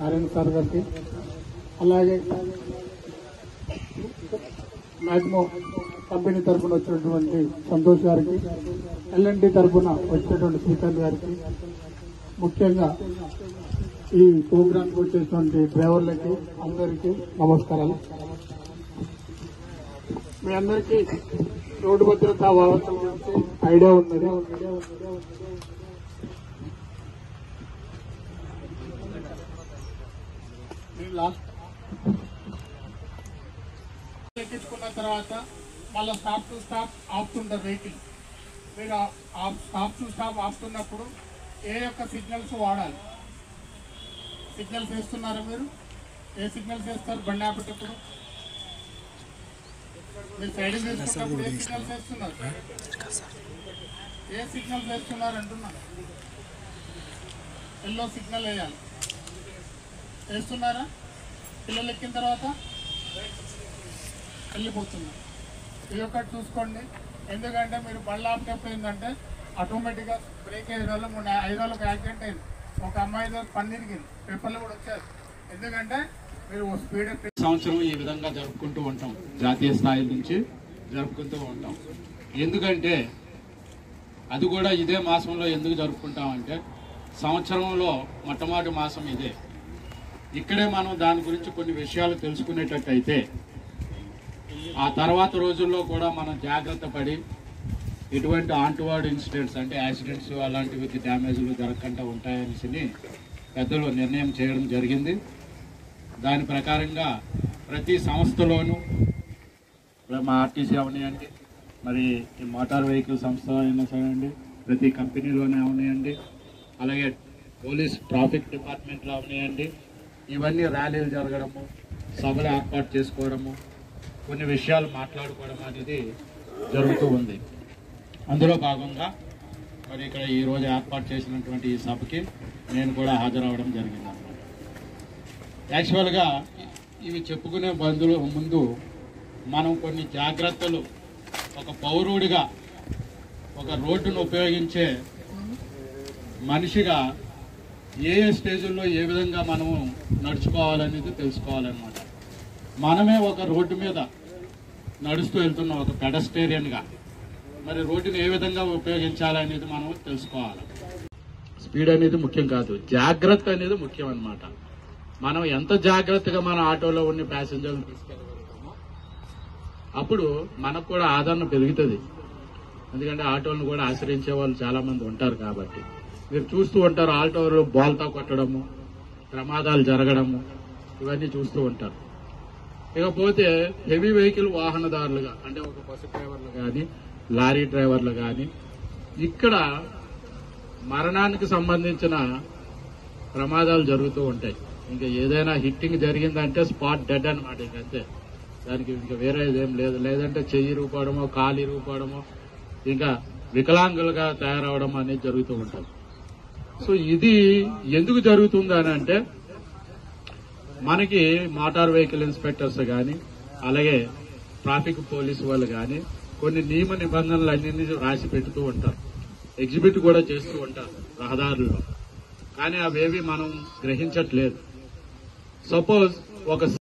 Narayana sir గారికి, అలాగే మ్యాగ్మో company తరఫున వచ్చినటువంటి సంతోష్ గారికి, ఎల్ఎన్టీ తరఫున వచ్చినటువంటి శ్రీకాంత్ గారికి, ముఖ్యంగా ఈ ప్రోగ్రాంకి వచ్చేటువంటి డ్రైవర్లకి అందరికీ నమస్కారాలు. మీ అందరికీ రోడ్డు భద్రతా వ్యవస్థ గురించి ఐడియా ఉన్నది. లాస్ట్ ఎక్కించుకున్న తర్వాత మళ్ళీ స్టాప్ టు స్టాప్ ఆపుతుంటారు వెహికల్. మీరు స్టాప్ టు స్టాప్ ఆపుతున్నప్పుడు ఏ యొక్క సిగ్నల్స్ వాడాలి? సిగ్నల్స్ వేస్తున్నారా? మీరు ఏ సిగ్నల్స్ వేస్తారు బండి ఆపేటప్పుడు? మీరు సైడింగ్ వేసుకున్నప్పుడు ఏ సిగ్నల్స్ వేస్తున్నారు? ఏ సిగ్నల్స్ వేస్తున్నారు అంటున్నారు? ఎల్లో సిగ్నల్ వేయాలి. వేస్తున్నారా? పిల్లలు ఎక్కిన తర్వాత వెళ్ళిపోతున్నారు. ఇది ఒకటి చూసుకోండి. ఎందుకంటే మీరు బండ్లు ఆపేటప్పుడు ఏంటంటే ఆటోమేటిక్గా బ్రేక్ అయ్యే వల్ల 5 రోజులకు యాక్సిడెంట్ అయింది. ఒక అమ్మాయి పన్ను ఇరిగింది, పేపర్లు కూడా వచ్చారు. ఎందుకంటే మీరు స్పీడ్ సంవత్సరం ఈ విధంగా జరుపుకుంటూ ఉంటాం, జాతీయ స్థాయి నుంచి జరుపుకుంటూ ఉంటాం. ఎందుకంటే అది కూడా ఇదే మాసంలో ఎందుకు జరుపుకుంటామంటే సంవత్సరంలో మొట్టమొదటి మాసం ఇదే. ఇక్కడే మనం దాని గురించి కొన్ని విషయాలు తెలుసుకునేటట్టయితే ఆ తర్వాత రోజుల్లో కూడా మనం జాగ్రత్త పడి ఎటువంటి ఆంటువర్డ్ ఇన్సిడెంట్స్ అంటే యాక్సిడెంట్స్ అలాంటివి డ్యామేజ్లు జరగకుండా ఉంటాయని పెద్దలు నిర్ణయం చేయడం జరిగింది. దాని ప్రకారంగా ప్రతి సంస్థలోనూ మా ఆర్టీసీ అవనియండి, మరి ఈ మోటార్ వెహికల్ సంస్థ అయినా సరేండి, ప్రతి కంపెనీలోనే అవనియండి, అలాగే పోలీస్ ట్రాఫిక్ డిపార్ట్మెంట్లో అవనియండి, ఇవన్నీ ర్యాలీలు జరగడము, సభలు ఏర్పాటు చేసుకోవడము, కొన్ని విషయాలు మాట్లాడుకోవడం అనేది జరుగుతూ ఉంది. అందులో భాగంగా మరి ఇక్కడ ఈరోజు ఏర్పాటు చేసినటువంటి ఈ సభకి నేను కూడా హాజరవడం జరిగింది అన్నమాట. యాక్చువల్గా ఇవి చెప్పుకునే ముందు మనం కొన్ని జాగ్రత్తలు ఒక పౌరుడిగా ఒక రోడ్డును ఉపయోగించే మనిషిగా ఏ స్టేజ్లో ఏ విధంగా మనము నడుచుకోవాలనేది తెలుసుకోవాలన్నమాట. మనమే ఒక రోడ్డు మీద నడుస్తూ వెళ్తున్నాం ఒక పెడస్టేరియన్గా, మరి రోడ్డుని ఏ విధంగా ఉపయోగించాలనేది మనం తెలుసుకోవాలి. స్పీడ్ అనేది ముఖ్యం కాదు, జాగ్రత్త అనేది ముఖ్యం అన్నమాట. మనం ఎంత జాగ్రత్తగా మన ఆటోలో ఉన్న ప్యాసింజర్లను తీసుకెళ్ళగలుగుతామో అప్పుడు మనకు కూడా ఆదరణ పెరుగుతుంది. ఎందుకంటే ఆటోలను కూడా ఆశ్రయించే వాళ్ళు చాలా మంది ఉంటారు కాబట్టి. మీరు చూస్తూ ఉంటారు ఆటోలు బోల్తా కొట్టడము, ప్రమాదాలు జరగడము, ఇవన్నీ చూస్తూ ఉంటారు. ఇకపోతే హెవీ వెహికల్ వాహనదారులుగా అంటే ఒక బస్సు డ్రైవర్లు కానీ లారీ డ్రైవర్లు కానీ ఇక్కడ మరణానికి సంబంధించిన ప్రమాదాలు జరుగుతూ ఉంటాయి. ఇంకా ఏదైనా హిట్టింగ్ జరిగిందంటే స్పాట్ డెడ్ అనమాట. ఇంకంతే, దానికి ఇంకా వేరే ఏం లేదు. లేదంటే చెయ్యి రూపడమో కాలు రూపడమో ఇంకా వికలాంగులుగా తయారవడం అనేది జరుగుతూ ఉంటుంది. సో ఇది ఎందుకు జరుగుతుంది అని అంటే మనకి మోటార్ వెహికల్ ఇన్స్పెక్టర్స్ కానీ అలాగే ట్రాఫిక్ పోలీసు వాళ్ళు కానీ కొన్ని నియమ నిబంధనలు అన్నింటినీ రాసి పెడుతూ ఉంటారు, ఎగ్జిబిట్ కూడా చేస్తూ ఉంటారు రహదారుల్లో. కానీ అవేవి మనం గ్రహించట్లేదు. సపోజ్ ఒక